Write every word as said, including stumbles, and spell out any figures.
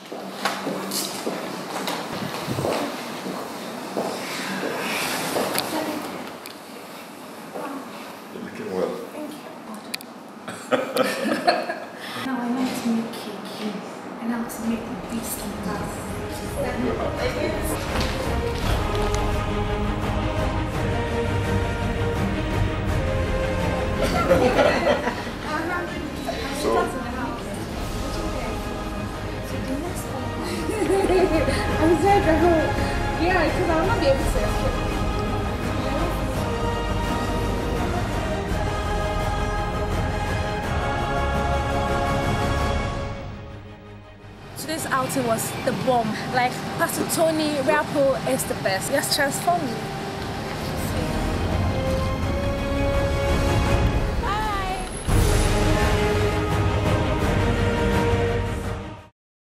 You're looking well. Thank you. Now I know how to make cake. I know how to make the beast on glass. So, I'm sad. Yeah, because I'll not be able to. Today's outing was the bomb. Like Pastor Tony Rappo is the best. He has transformed me.